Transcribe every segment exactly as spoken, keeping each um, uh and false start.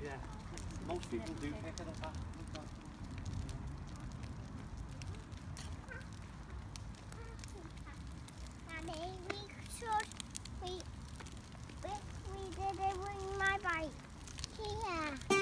Yeah, most people do pick it up after. Daddy, we should, we, we, we didn't bring my bike here.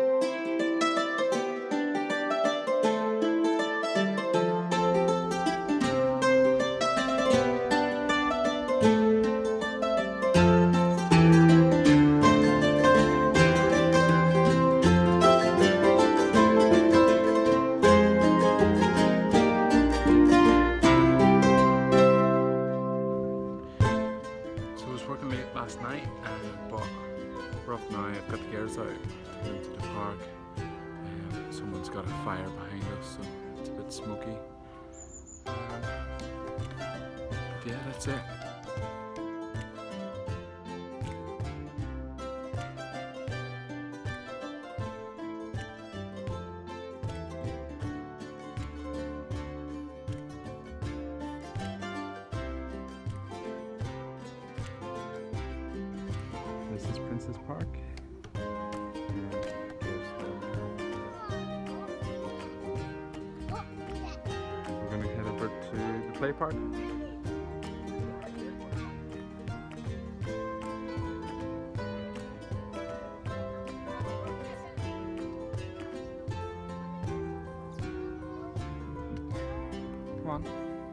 Last night, uh, but we're up now. I've got the gears out to get into the park. Um, someone's got a fire behind us, so it's a bit smoky. Um, but yeah, that's it. This is Princess Park. We're going to head over to the play park. Come on.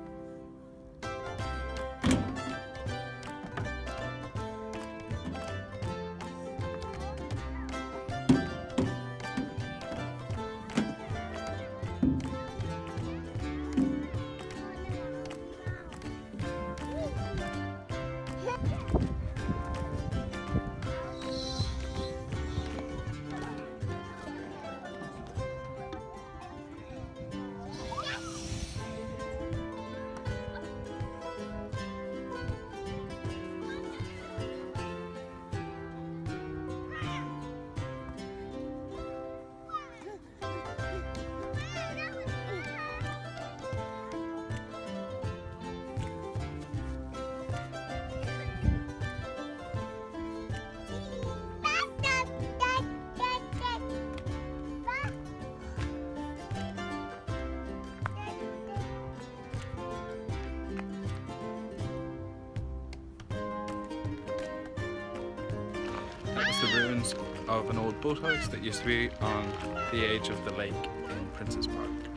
That was the ruins of an old boathouse that used to be on the edge of the lake in Princess Park.